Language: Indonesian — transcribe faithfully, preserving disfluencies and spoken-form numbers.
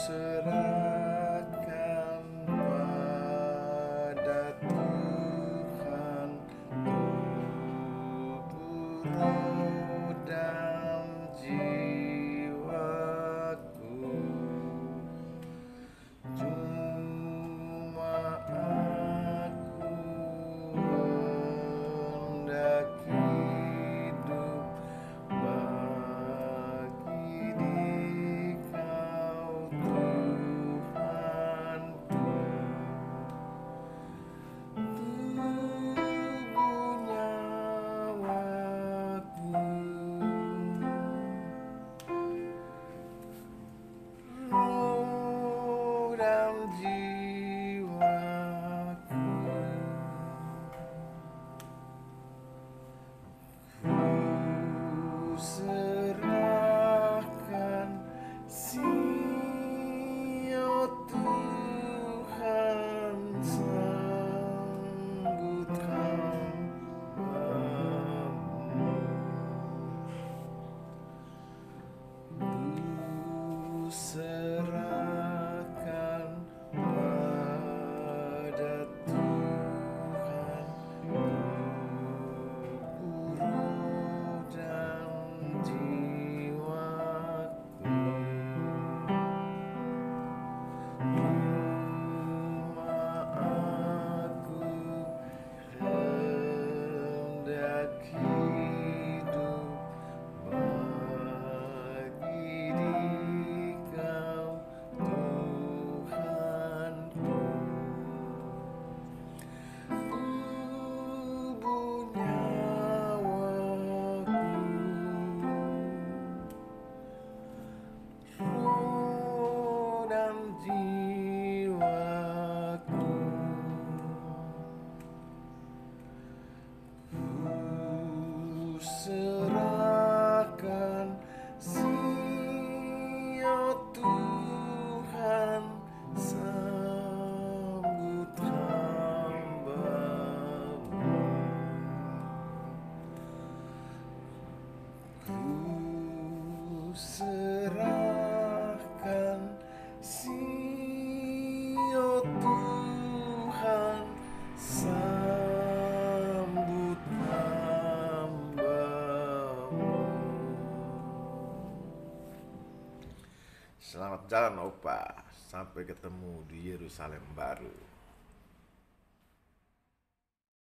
serahkan pada Tuhan tubuh, roh, dan jiwaku. Cuma aku hendak hidup bagi Dikau Tuhanku. Tubuh nyawaku, roh dan jiwaku, ku serahkan Sio Tuhan, sambut hamba-Mu. Ku serahkan pada Tuhan tubuh, roh, dan jiwaku. Cuma aku hendak hidup bagi Dikau Tuhanku. Tubuh nyawaku, roh dan jiwaku, ku serahkan Sio Tuhan, sambut hamba-Mu. Ku serahkan Sio Tuhan, sambut hamba-Mu. Selamat jalan Opa, sampai ketemu di Yerusalem baru.